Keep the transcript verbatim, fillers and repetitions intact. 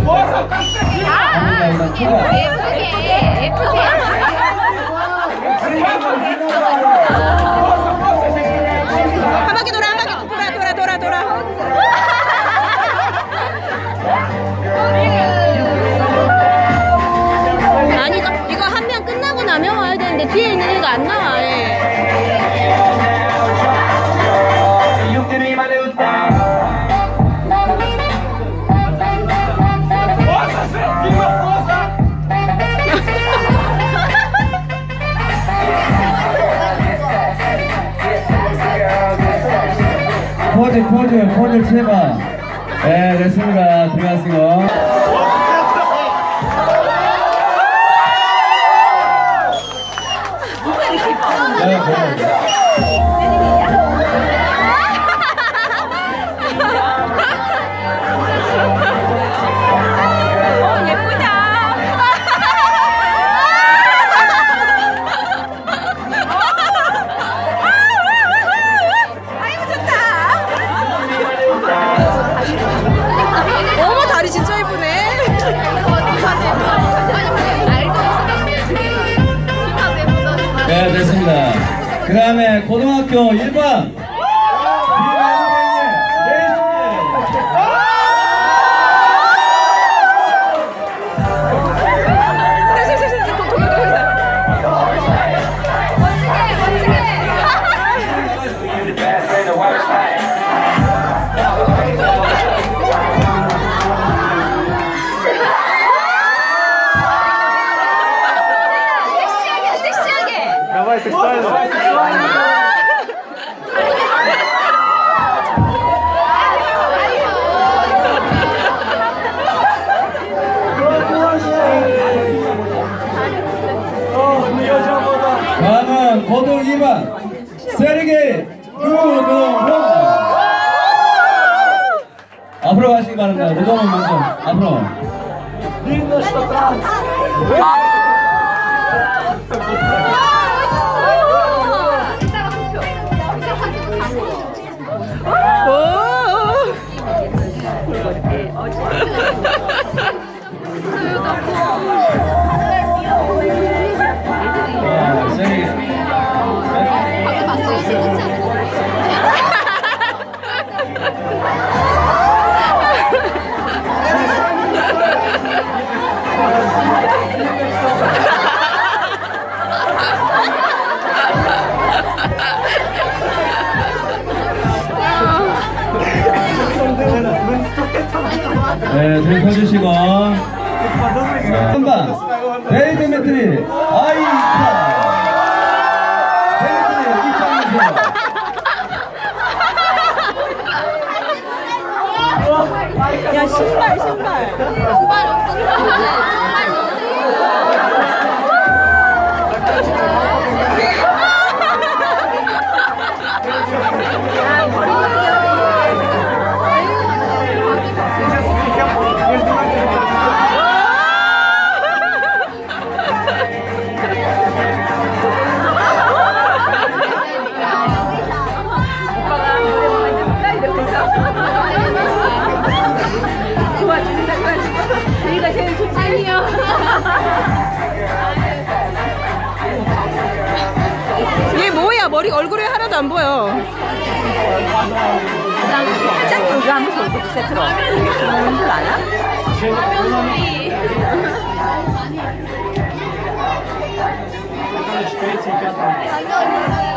예쁘게 예쁘게 한 바퀴 돌아 한 바퀴 돌아 돌아 돌아 돌아. 아니 이거 이거 한 명 끝나고 나면 와야 되는데 뒤에 있는 애가 안 나와. 포즈 포즈 포즈 제발. 네 됐습니다. 들어가시고. 네, 네. 진짜 예쁘네. 네 됐습니다. 그 다음에 고등학교 일 반 다음은 고등 이 반 세르게이 르동훈. 앞으로 가시기 바랍니다. 르동훈 먼저 앞으로. 네, 들 펴주시고. 한 번, 데이드 매트리, 아이카. 데이드 매트리, 입장해주세요. 야, 신발, 신발. 신발 없었어. 얘 뭐야? 머리 얼굴에 하나도 안 보여. 짠 요가 하면서 얼굴 세트로. 그런 줄 아나? 화면 소리